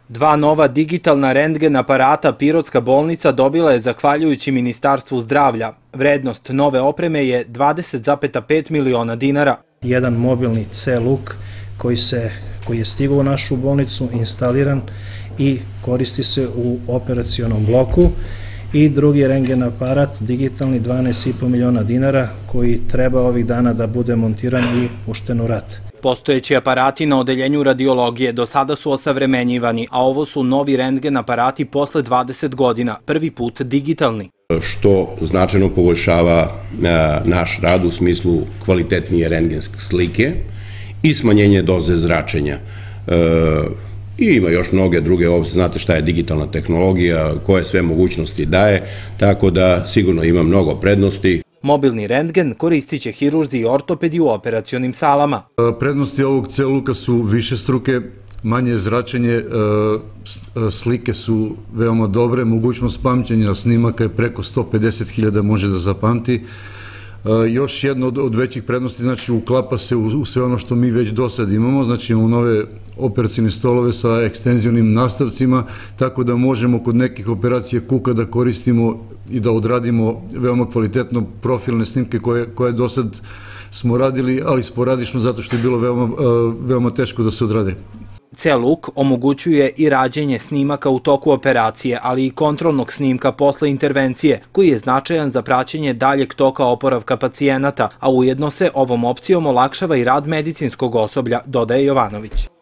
2 nova digitalna rentgen aparata Pirotska bolnica dobila je zahvaljujući Ministarstvu zdravlja. Vrednost nove opreme je 20,5 miliona dinara. Jedan mobilni C-Look koji je stigao u našu bolnicu, instaliran i koristi se u operacionom bloku, i drugi rentgen aparat, digitalni, 12,5 miliona dinara, koji treba ovih dana da bude montiran i pušten u rad. Postojeći aparati na odeljenju radiologije do sada su osavremenjivani, a ovo su novi rentgen aparati posle 20 godina, prvi put digitalni. Što značajno poboljšava naš rad u smislu kvalitetnije rentgenske slike i smanjenje doze zračenja. I ima još mnoge druge opcije, znate šta je digitalna tehnologija, koje sve mogućnosti daje, tako da sigurno ima mnogo prednosti. Mobilni rentgen koristit će hirurzi i ortopedi u operacionim salama. Prednosti ovog C-Looka su višestruke, manje zračenje, slike su veoma dobre, mogućnost pamćenja snimaka je preko 150.000 može da zapamti. Još jedno od većih prednosti, znači uklapa se u sve ono što mi već do sad imamo, znači imamo nove operacijne stolove sa ekstenzionim nastavcima, tako da možemo kod nekih operacija kuka da koristimo i da odradimo veoma kvalitetno profilne snimke koje do sad smo radili, ali sporadično zato što je bilo veoma teško da se odrade. C-Look omogućuje i rađenje snimaka u toku operacije, ali i kontrolnog snimka posle intervencije, koji je značajan za praćenje daljeg toka oporavka pacijenata, a ujedno se ovom opcijom olakšava i rad medicinskog osoblja, dodaje Jovanović.